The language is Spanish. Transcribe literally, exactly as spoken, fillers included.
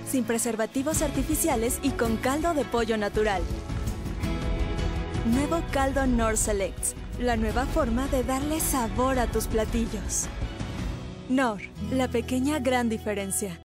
sin preservativos artificiales y con caldo de pollo natural. Nuevo caldo Knorr Selects, la nueva forma de darle sabor a tus platillos. Knorr, la pequeña gran diferencia.